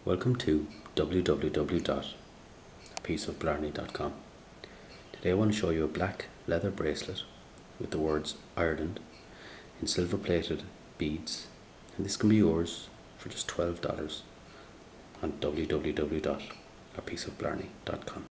Welcome to www.apieceofblarney.com. Today I want to show you a black leather bracelet with the words Ireland in silver plated beads, and this can be yours for just $12 on www.apieceofblarney.com.